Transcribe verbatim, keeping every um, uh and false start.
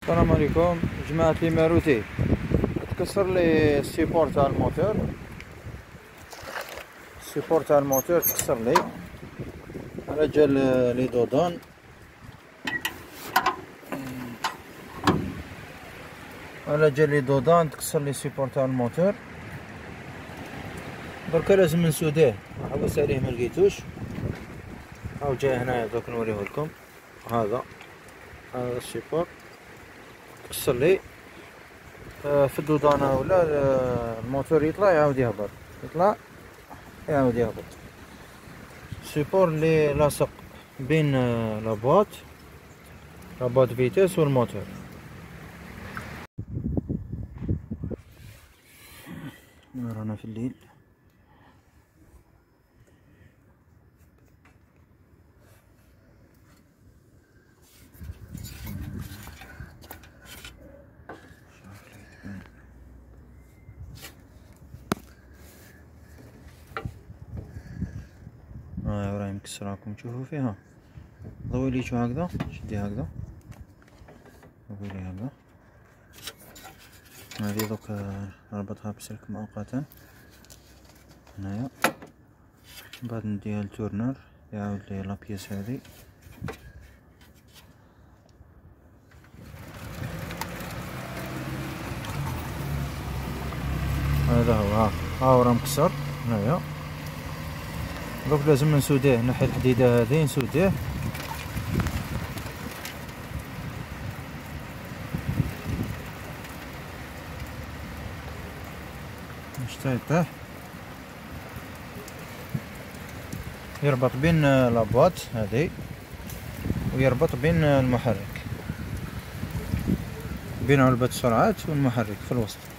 السلام عليكم جماعة لي ماروتي. تكسر لي السيبور تاع الموتور، السيبور تاع الموتور تكسر لي على جال لي دودان. على جال لي دودان تكسر لي السيبور تاع الموتور. دركا لازم نسوديه، حوس عليه ملقيتوش، هاو جاي هنايا دوك نوريه لكم. هذا هذا السيبور تكسر لي في الدودانة ولا الموتور يطلع يعاود يهبط، يطلع يعاود يهبط. سيبور اللي لاصق بين لابواط لابواط فيتيس والموتور. رانا في الليل، ها راهي مكسرة راكم تشوفوا فيها. ضوي لي شو هكذا، شدي هكذا، ضوي لي هكذا. هذه دوك نربطها بسلك مؤقتا هنايا، من بعد نديها للتورنر يعاود لي لابيس هذه. هذا هو، ها ها راه مكسر هنايا. دوك لازم نسوديه، نحي الحديدة هذه نسوديه. باش يطيح يربط بين لابواط هذه ويربط بين المحرك، بين علبة السرعات والمحرك في الوسط.